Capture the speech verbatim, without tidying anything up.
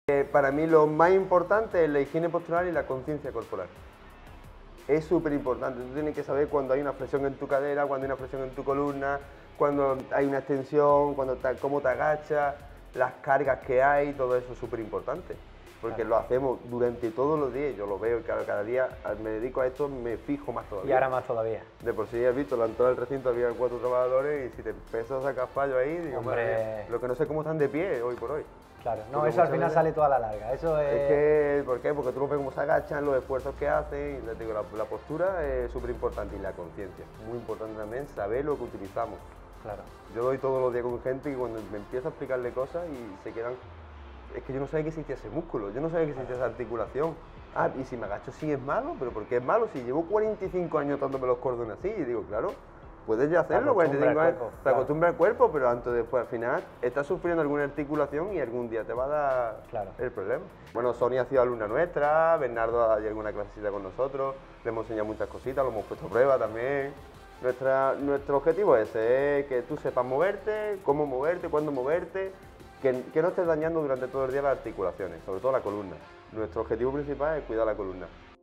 Eh, para mí lo más importante es la higiene postural y la conciencia corporal. Es súper importante, tú tienes que saber cuando hay una flexión en tu cadera, cuando hay una flexión en tu columna, cuando hay una extensión, cuando te, cómo te agachas, las cargas que hay, todo eso es súper importante. Porque Claro. lo hacemos durante todos los días, yo lo veo, cada, cada día me dedico a esto, me fijo más todavía. Y ahora más todavía. De por sí has visto, la entrada del recinto había cuatro trabajadores y si te empiezas a sacar fallos ahí, digo, Hombre. madre, lo que no sé cómo están de pie hoy por hoy. Claro, no, Porque eso al muchas final veces- sale toda la larga. Eso es. Es que, ¿por qué? Porque tú lo ves cómo se agachan, los esfuerzos que hacen, y te digo, la, la postura es súper importante y la conciencia. Muy importante también saber lo que utilizamos. Claro. Yo doy todos los días con gente que cuando me empiezo a explicarle cosas y se quedan... Es que yo no sabía que existía ese músculo, yo no sabía que existía esa articulación. Ah, y si me agacho sí es malo, pero ¿por qué es malo? Si llevo cuarenta y cinco años dándome los cordones así, y digo, claro, puedes ya hacerlo, acostumbra cuarenta y cinco el años, cuerpo, te claro. acostumbra el cuerpo, pero antes después al final estás sufriendo alguna articulación y algún día te va a dar Claro. el problema. Bueno, Sonia ha sido alumna nuestra, Bernardo ha hecho alguna clasecita con nosotros, le hemos enseñado muchas cositas, lo hemos puesto a prueba también. Nuestra, nuestro objetivo es ese, es que tú sepas moverte, cómo moverte, cuándo moverte, que, que no estés dañando durante todo el día las articulaciones, sobre todo la columna. Nuestro objetivo principal es cuidar la columna.